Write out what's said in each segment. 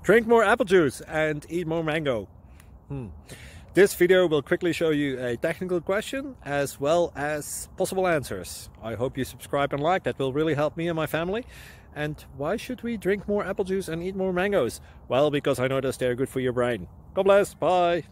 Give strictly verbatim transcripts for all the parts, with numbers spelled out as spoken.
Drink more apple juice and eat more mango. Hmm. This video will quickly show you a technical question as well as possible answers. I hope you subscribe and like, that will really help me and my family. And why should we drink more apple juice and eat more mangoes? Well, because I noticed they're good for your brain. God bless, bye!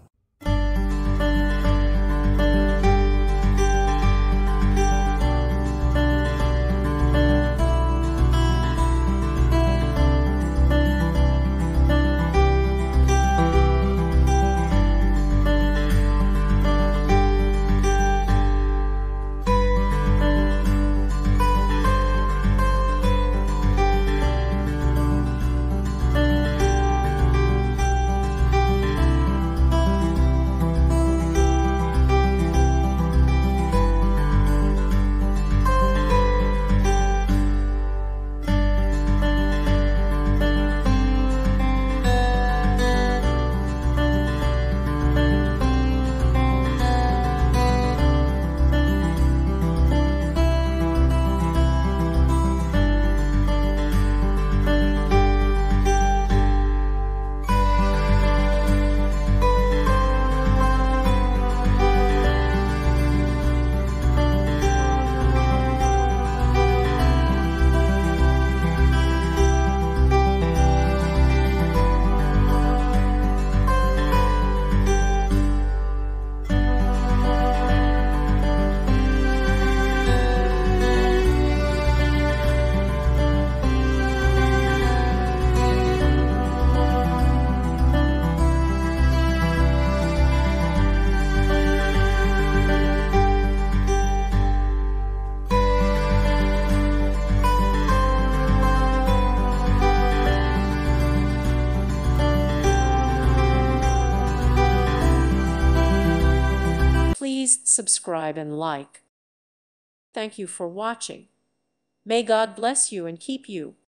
Please subscribe and like. Thank you for watching. May God bless you and keep you.